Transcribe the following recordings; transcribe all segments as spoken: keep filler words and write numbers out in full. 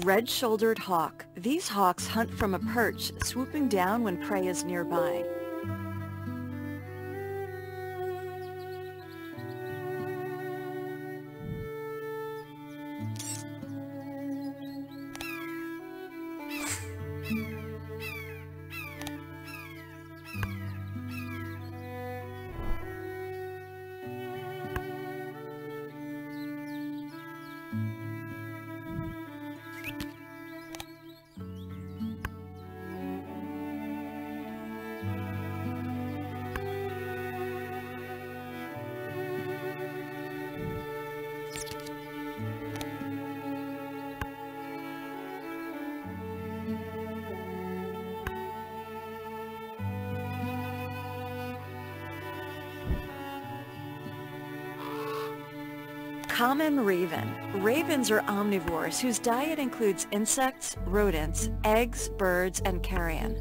Red-shouldered hawk. These hawks hunt from a perch, swooping down when prey is nearby. Common raven. Ravens are omnivores whose diet includes insects, rodents, eggs, birds, and carrion.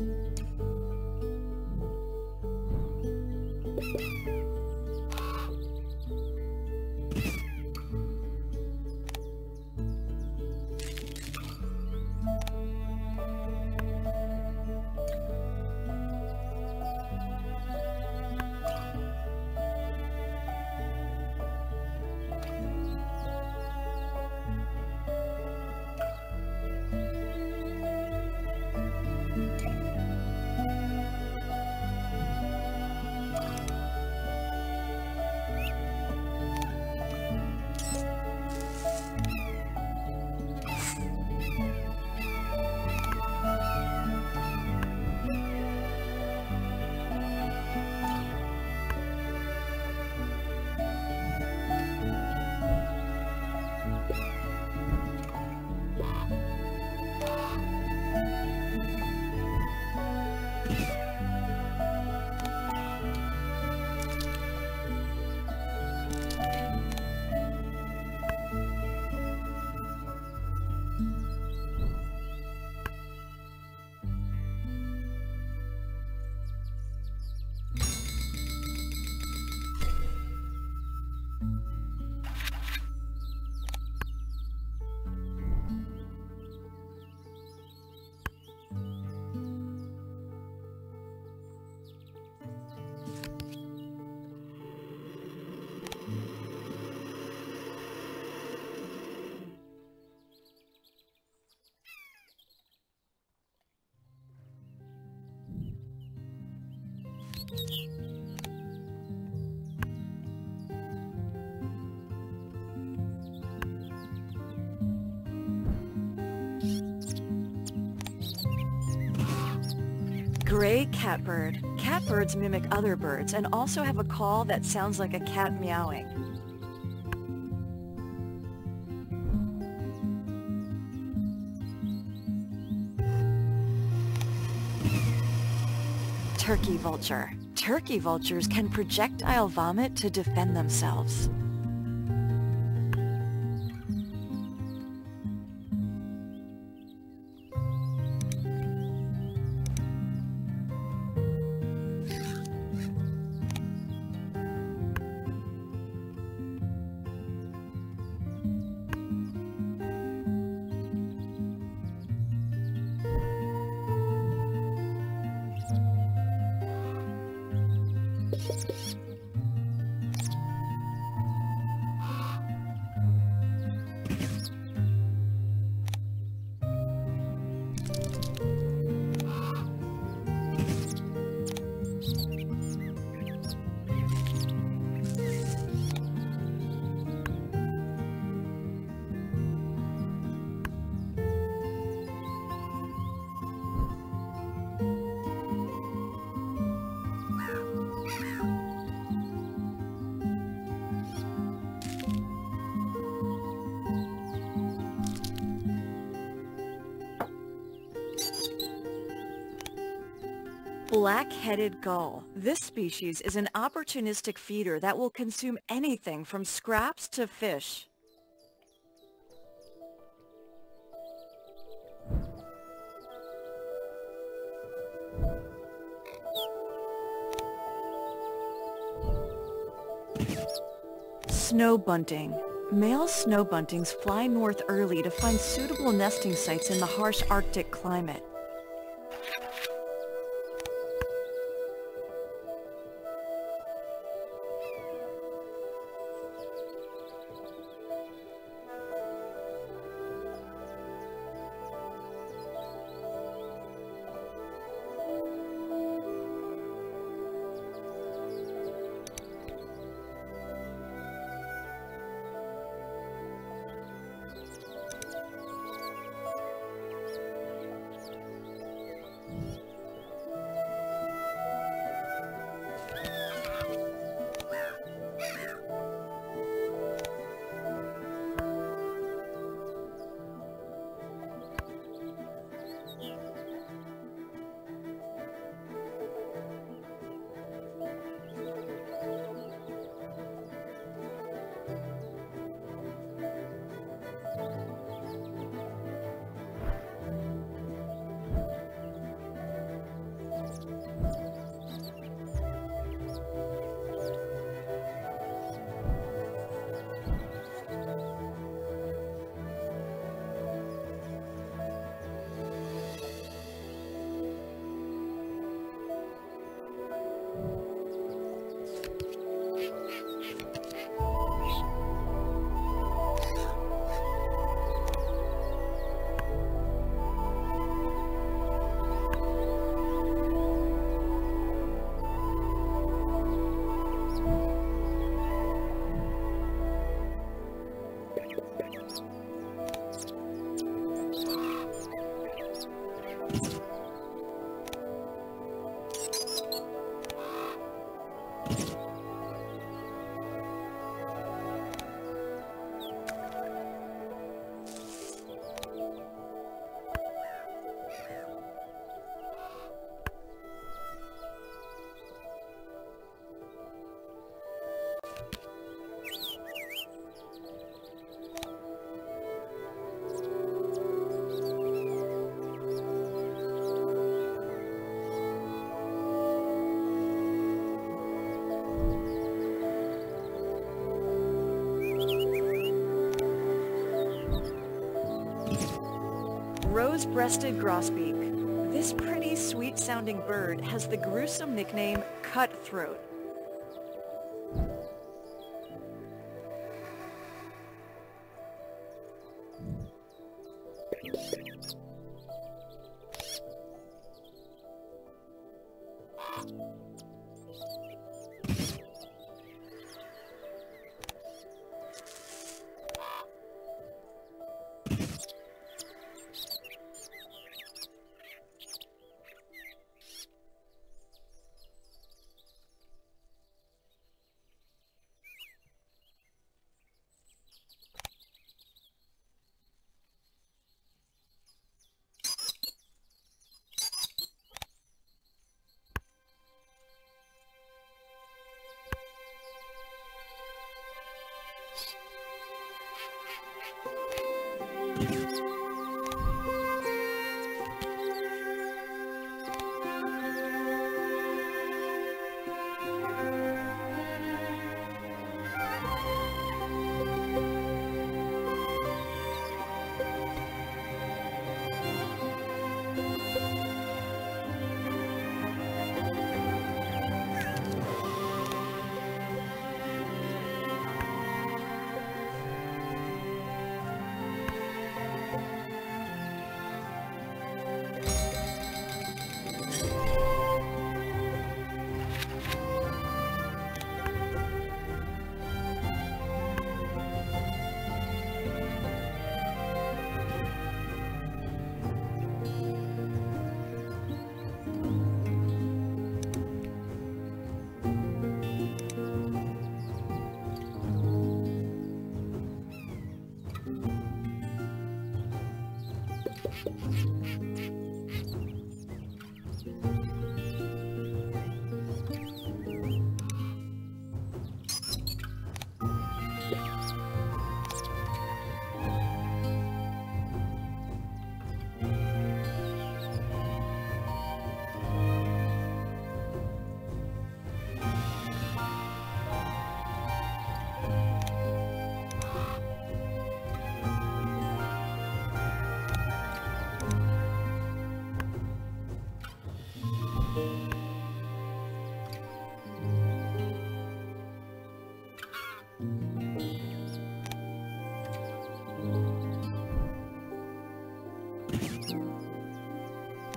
Gray catbird. Catbirds mimic other birds and also have a call that sounds like a cat meowing. Turkey vulture. Turkey vultures can projectile vomit to defend themselves. Black-headed gull. This species is an opportunistic feeder that will consume anything from scraps to fish. Snow bunting. Male snow buntings fly north early to find suitable nesting sites in the harsh Arctic climate. Rose-breasted grosbeak. This pretty, sweet-sounding bird has the gruesome nickname cutthroat.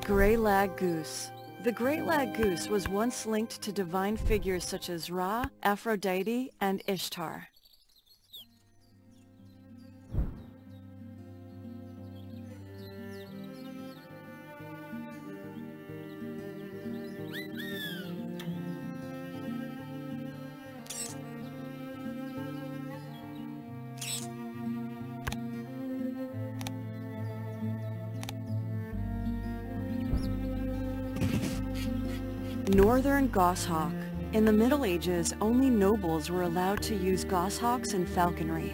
Gray lag goose. The gray lag goose was once linked to divine figures such as Ra, Aphrodite, and Ishtar. Northern goshawk. In the Middle Ages, only nobles were allowed to use goshawks in falconry.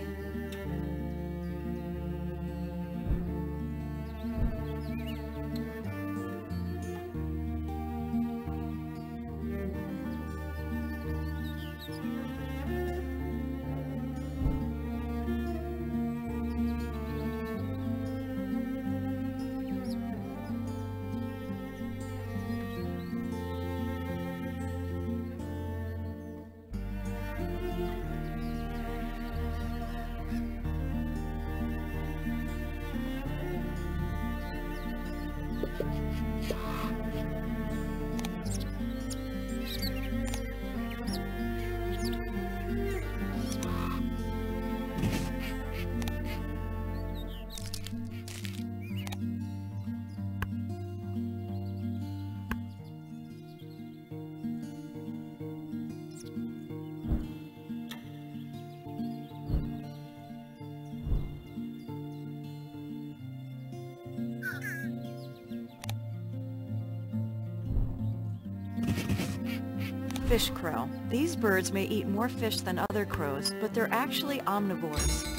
Fish crow. These birds may eat more fish than other crows, but they're actually omnivores.